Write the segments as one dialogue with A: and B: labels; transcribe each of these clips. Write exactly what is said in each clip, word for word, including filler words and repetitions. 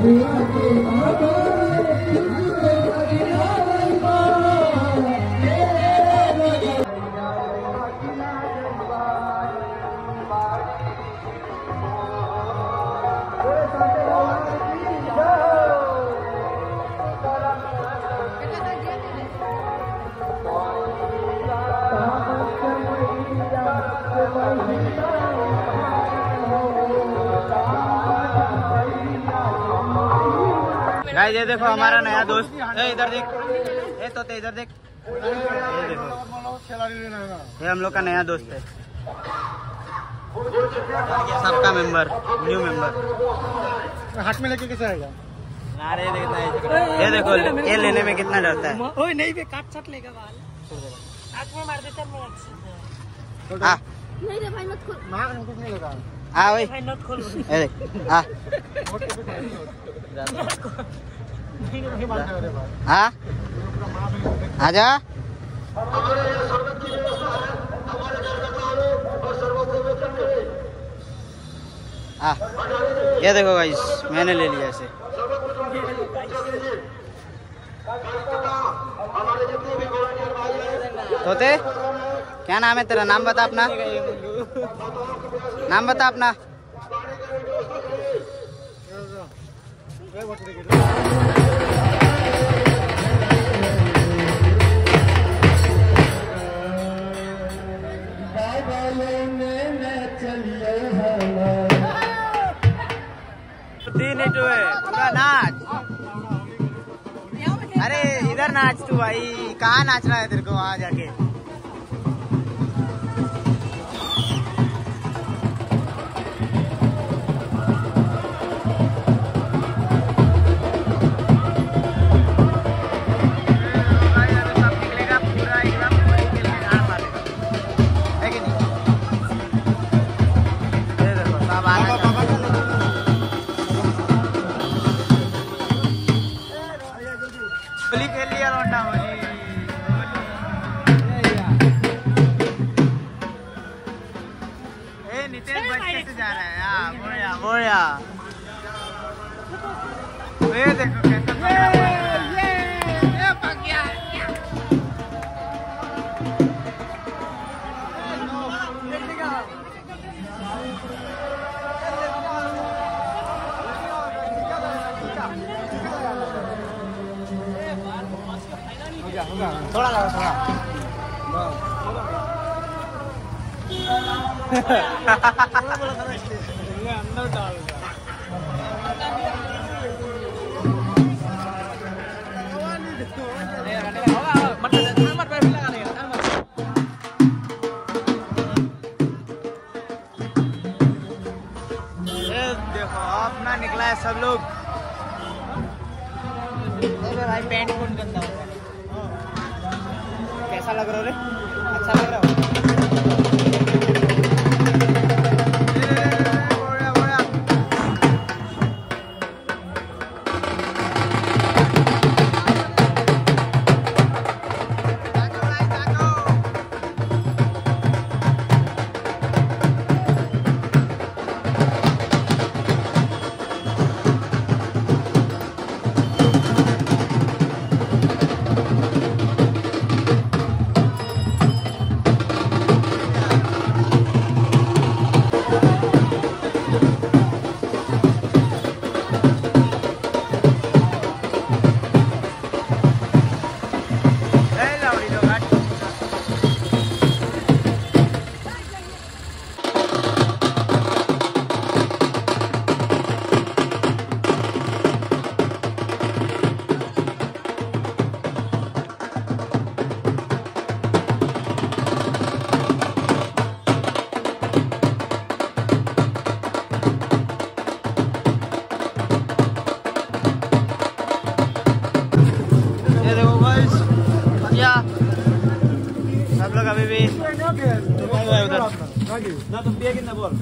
A: Guys ये देखो हमारा नया दोस्त, ए इधर देख, ए तो इधर देख, ये देखो, ये हम लोग का नया दोस्त है, सबका मेंबर, न्यू मेंबर।
B: हाथ में लेके कैसे आएगा?
A: अरे ये देखो, ये लेने में कितना डरता है।
C: ओए नहीं बे, काट छट लेगा बाल, हाथ में मार देता मैं।
A: हाँ
C: नहीं रे भाई मत खोल,
B: नाक में कुछ नहीं लगा।
A: हाँ भाई
C: भाई मत खोल,
A: ये देख, हाँ हाँ आजा। हाँ ये देखो गाइस, मैंने ले लिया इसे। तोते क्या नाम है तेरा? नाम बता अपना, नाम बता अपना। तीन ही तो है, पूरा नाच। अरे इधर नाच तू भाई, कहाँ नाच रहा है तेरे को वहाँ जाके? जा रहा है, हाँ बोया बोया, ये देखो कैसा ये ये पक गया। थोड़ा लगा थोड़ा अंदर डाल देखो अपना निकला है सब लोग। भाई पैंट कौन गंदा हो रहा है, कैसा लग रहा है रे? अच्छा लग रहा है। सब लोग अभी भी उधर ना तुम दिए कितना बोल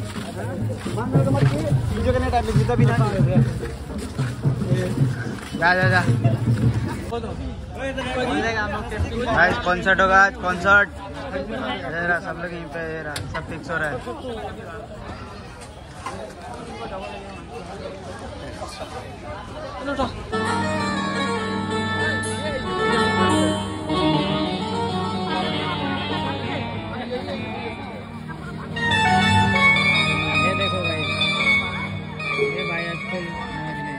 A: जा जा जा कॉन्सर्ट होगा आज, कॉन्सर्ट सब लोग यहीं पे सब फिक्स हो रहा है।
B: चलो उठो।
A: ये देखो भाई, ये भाई आजकल मौज में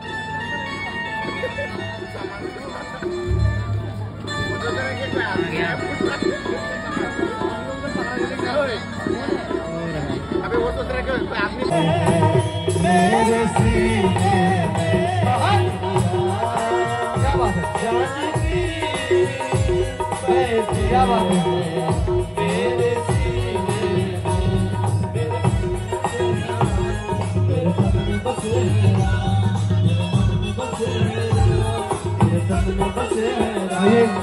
B: अबे वो तो तेरा क्या आदमी
D: मेरे सीने में क्या बात है जानकी क्या बात है मेरे सीने में मेरे तन में बसे मेरा मेरे तन में बसे मेरा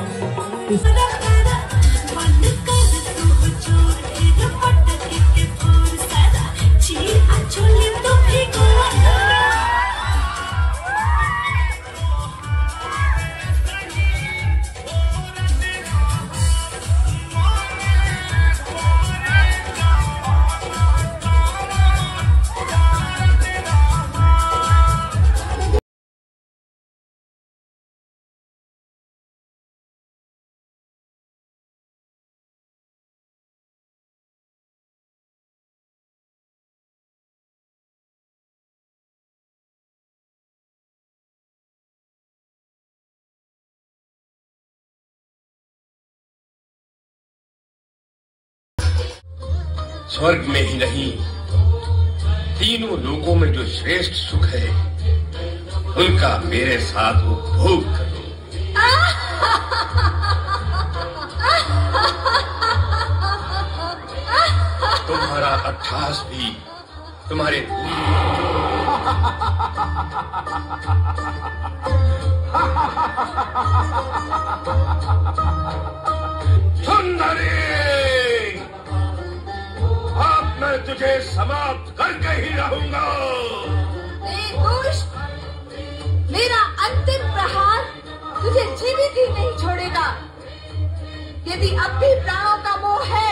E: स्वर्ग में ही नहीं, तीनों लोकों में जो श्रेष्ठ सुख है उनका मेरे साथ उपभोग करो। तुम्हारा अट्ठास भी तुम्हारे सुंदरी, मैं तुझे समाप्त करके ही रहूंगा।
F: दुष्ट, मेरा अंतिम प्रहार तुझे जीवित ही नहीं छोड़ेगा। यदि अब भी प्राणों का मोह है